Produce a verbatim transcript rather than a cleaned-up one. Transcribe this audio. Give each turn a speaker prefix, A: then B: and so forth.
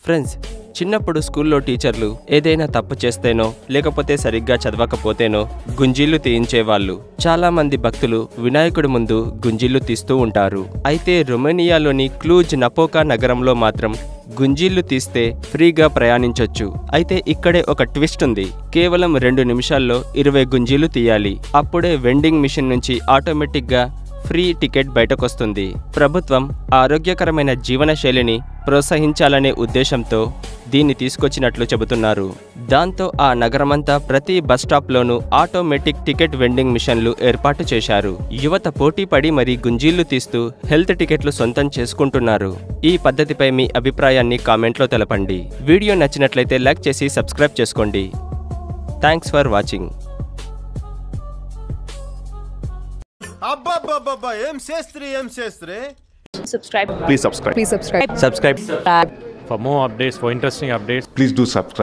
A: Friends, చిన్నప్పుడు స్కూల్లో టీచర్లు ఏదైనా తప్పు చేస్తేనో లేకపోతే సరిగ్గా చదవకపోతేనో గుంజీళ్లు తీయించేవాళ్ళు. చాలా మంది భక్తులు వినాయకుడి ముందు గుంజీళ్లు తీస్తూ ఉంటారు. అయితే రొమేనియాలోని క్లూజ్ నపోకా నగరంలో మాత్రం గుంజీళ్లు తీస్తే ఫ్రీగా ప్రయాణించొచ్చు. అయితే ఇక్కడే ఒక ట్విస్ట్ ఉంది. కేవలం రెండు నిమిషాల్లో ఇరవై గుంజీళ్లు తీయాలి. అప్పుడే వెండింగ్ మిషన్ నుంచి ఆటోమేటిక్గా ఫ్రీ టికెట్ బయటకొస్తుంది. ప్రభుత్వం ఆరోగ్యకరమైన జీవన శైలిని ప్రోత్సహించాలనే ఉద్దేశంతో దీన్ని తీసుకొచ్చినట్లు చెబుతున్నారు. దాంతో ఆ నగరమంతా ప్రతి బస్ స్టాప్లోనూ ఆటోమేటిక్ టికెట్ వెండింగ్ మిషన్లు ఏర్పాటు చేశారు. యువత పోటీ పడి మరీ గుంజీళ్లు తీస్తూ హెల్త్ టికెట్లు సొంతం చేసుకుంటున్నారు. ఈ పద్ధతిపై మీ అభిప్రాయాన్ని కామెంట్లో తెలపండి. వీడియో నచ్చినట్లయితే లైక్ చేసి సబ్స్క్రైబ్ చేసుకోండి. Thanks for watching.
B: అబ్బబ్బబ్బబ్బా ఏం చేస్త్రీ ఏం చేస్త్రీ
C: Subscribe.
D: Please subscribe.
C: Please subscribe.
A: Subscribe.
C: Subscribe.
E: For more updates, for interesting updates,
D: Please do subscribe.